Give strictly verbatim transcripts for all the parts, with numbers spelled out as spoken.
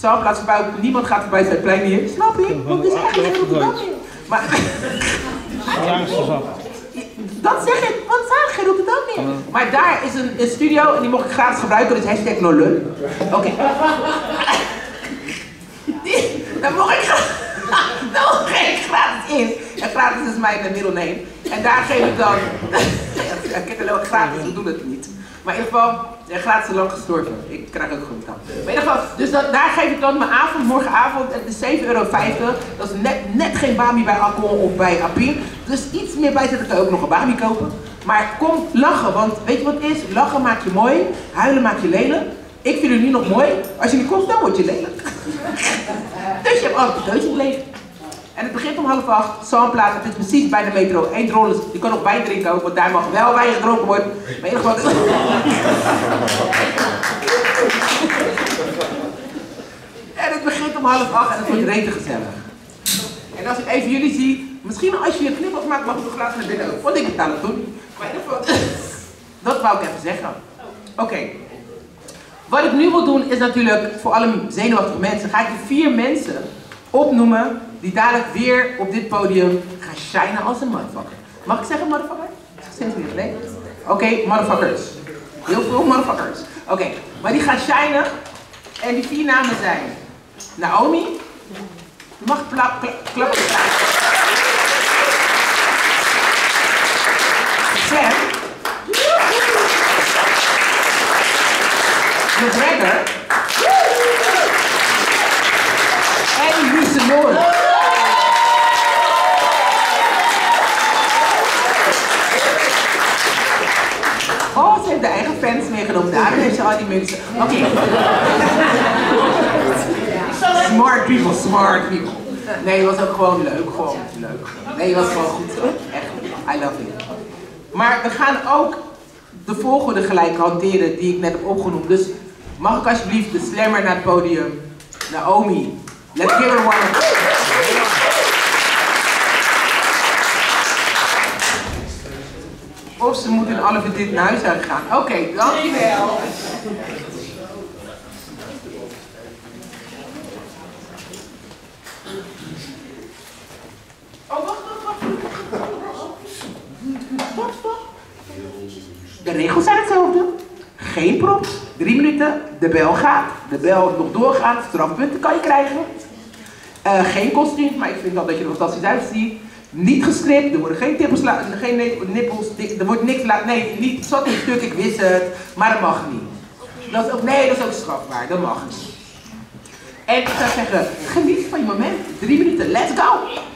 Zandplaats voorbij, niemand gaat voorbij zijn plein hier. Snap je? Want het is echt geen Rotterdam meer. Maar... Dat zeg ik, want het is geen Rotterdam meer. Maar daar is een, een studio en die mocht ik gratis gebruiken, dus hashtag nolun. Oké. Okay. Daar mocht ik, daar mocht ik gratis in. En gratis is mijn middle name. En daar geef ik dan... Ik heb het ook gratis, we doen het niet. Maar in ieder geval, ja, gratis is lang gestorven. Ik krijg ook gewoon betaald. Maar in ieder geval, dus dat, daar geef ik dan mijn avond, morgenavond, het is zeven euro vijftig. Dat is net, net geen Bami bij alcohol of bij Apir. Dus iets meer bij zet ik ook nog een Bami kopen. Maar kom lachen, want weet je wat het is? Lachen maakt je mooi, huilen maakt je lelijk. Ik vind jullie nu nog mooi. Als je niet komt, dan word je lelijk. Dus je hebt altijd een keutje gebleven. En het begint om half acht, Zandplaats, het is precies bij de metro. Eén drol, je kan nog wijn drinken ook, want daar mag wel wijn gedronken worden. Maar in ieder geval... En het begint om half acht en het wordt rete gezellig. En als ik even jullie zie, misschien als je een knip maakt, mag ik nog graag naar binnen ook. Want ik betaal het doen. Maar in ieder geval, dat wou ik even zeggen. Oké. Okay. Wat ik nu wil doen is natuurlijk, voor alle zenuwachtige mensen, ga ik de vier mensen opnoemen die dadelijk weer op dit podium gaan shinen als een motherfucker. Mag ik zeggen motherfucker? Sinds weer nee? Oké, okay, motherfuckers. Heel veel motherfuckers. Oké, okay. Maar die gaan shinen. En die vier namen zijn Naomi. Je mag klap, klap, klappen. Sam. McGregor. En Luce Moore. Oh, ze heeft de eigen fans meegenomen. Daarom heeft ze al die mensen. Oké. Okay. Smart people, smart people. Nee, het was ook gewoon leuk. Gewoon leuk. Nee, het was gewoon goed. Echt. I love it. Maar we gaan ook de volgorde gelijk hanteren die ik net heb opgenoemd. Dus mag ik alsjeblieft de slammer naar het podium? Naomi. Let's give her one. Of ze moeten in alle verdriet naar huis zijn gegaan. Oké, okay, dankjewel. Oh, wacht, wacht, wacht. Wacht, De regels zijn hetzelfde. Geen props, drie minuten, de bel gaat. De bel nog doorgaat, strafpunten kan je krijgen. Uh, geen kostuum, maar ik vind wel dat je er fantastisch uitziet. Niet gescript, er worden geen tippels, geen nippels, er wordt niks laten. Nee, niet, het zat in een stuk, ik wist het, maar dat mag niet. Dat is ook, nee, dat is ook strafbaar, dat mag niet. En ik zou zeggen, geniet van je moment, drie minuten, let's go!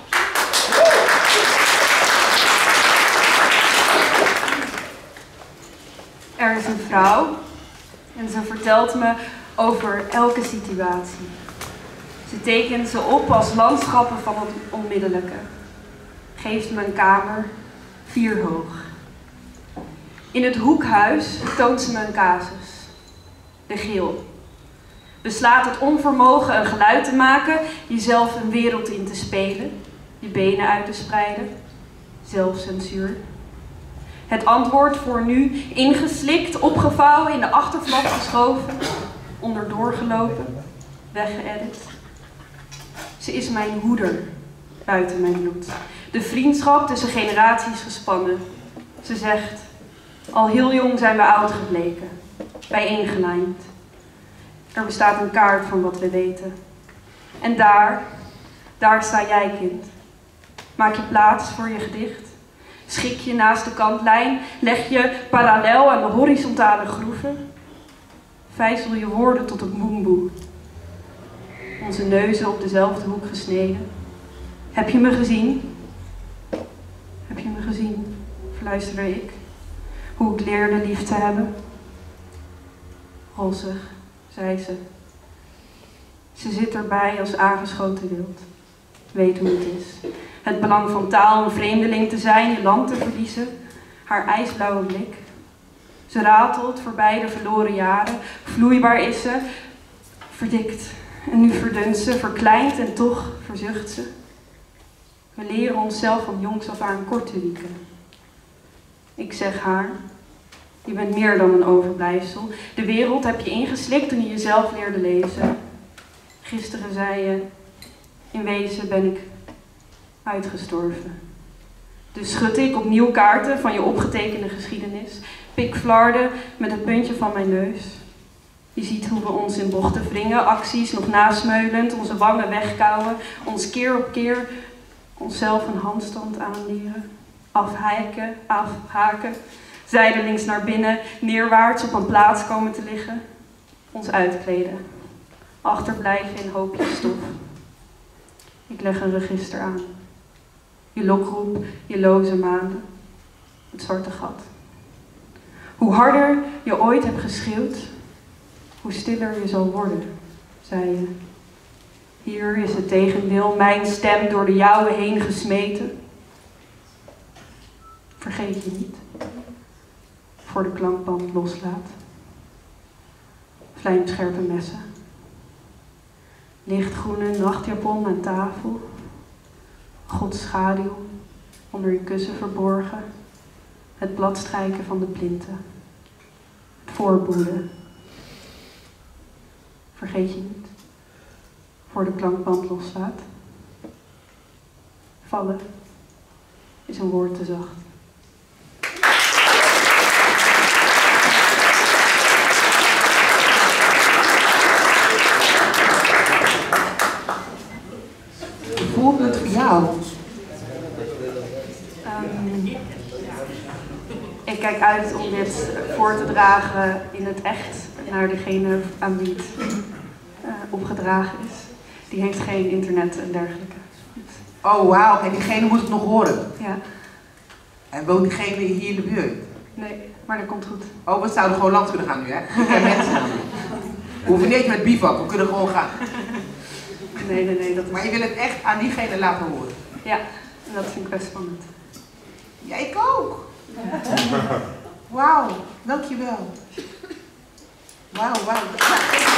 Er is een vrouw en ze vertelt me over elke situatie. Ze tekent ze op als landschappen van het onmiddellijke. Geeft me een kamer, vier hoog. In het hoekhuis toont ze me een casus. De geel. Beslaat het onvermogen een geluid te maken, jezelf een wereld in te spelen, je benen uit te spreiden. Zelfcensuur. Het antwoord voor nu ingeslikt, opgevouwen, in de achterflap geschoven, onderdoor gelopen, weggeëdit. Ze is mijn hoeder, buiten mijn bloed. De vriendschap tussen generaties gespannen. Ze zegt, al heel jong zijn we oud gebleken, bijeengelijnd. Er bestaat een kaart van wat we weten. En daar, daar sta jij, kind. Maak je plaats voor je gedicht. Schik je naast de kantlijn, leg je parallel aan de horizontale groeven. Vijzel je woorden tot een boemboe. Onze neuzen op dezelfde hoek gesneden. Heb je me gezien? Heb je me gezien? Fluisterde ik. Hoe ik leerde lief te hebben. Rozig, zei ze. Ze zit erbij als aangeschoten wild. Weet hoe het is. Het belang van taal, een vreemdeling te zijn, je land te verliezen. Haar ijsblauwe blik. Ze ratelt voorbij de verloren jaren. Vloeibaar is ze. Verdikt. En nu verdunt ze, verkleind en toch verzucht ze. We leren onszelf van jongs af aan kort te wieken. Ik zeg haar, je bent meer dan een overblijfsel. De wereld heb je ingeslikt toen je jezelf leerde lezen. Gisteren zei je, in wezen ben ik uitgestorven. Dus schud ik opnieuw kaarten van je opgetekende geschiedenis. Pik flarden met het puntje van mijn neus. Je ziet hoe we ons in bochten wringen, acties nog nasmeulend, onze wangen wegkouwen, ons keer op keer onszelf een handstand aanleren. Afhaken, afhaken, zijdelings naar binnen, neerwaarts op een plaats komen te liggen. Ons uitkleden, achterblijven in hoopjes stof. Ik leg een register aan. Je lokroep, je loze maanden, het zwarte gat. Hoe harder je ooit hebt geschreeuwd, hoe stiller je zal worden, zei je. Hier is het tegendeel, mijn stem door de jouwe heen gesmeten. Vergeet je niet, voor de klankband loslaat. Vlijmscherpe messen. Lichtgroene nachtjapon aan tafel. Gods schaduw onder je kussen verborgen. Het bladstrijken van de plinten. Het voorboeden. Vergeet je niet, voor de klankband loslaat. Vallen is een woord te zacht. Voorbeeld voor jou? Um, ik kijk uit om dit voor te dragen in het echt naar degene aan wie het uh, opgedragen is. Die heeft geen internet en dergelijke. Oh wauw, en diegene moet het nog horen? Ja. En woont diegene hier in de buurt? Nee, maar dat komt goed. Oh, we zouden gewoon langs kunnen gaan nu, hè? Ik ken mensen. We hoeven niet met bivak, we kunnen gewoon gaan. Nee, nee, nee. Dat is... Maar je wil het echt aan diegene laten horen? Ja, en dat vind ik best spannend. Ja, ik ook. Wauw, dankjewel. Wauw, wauw.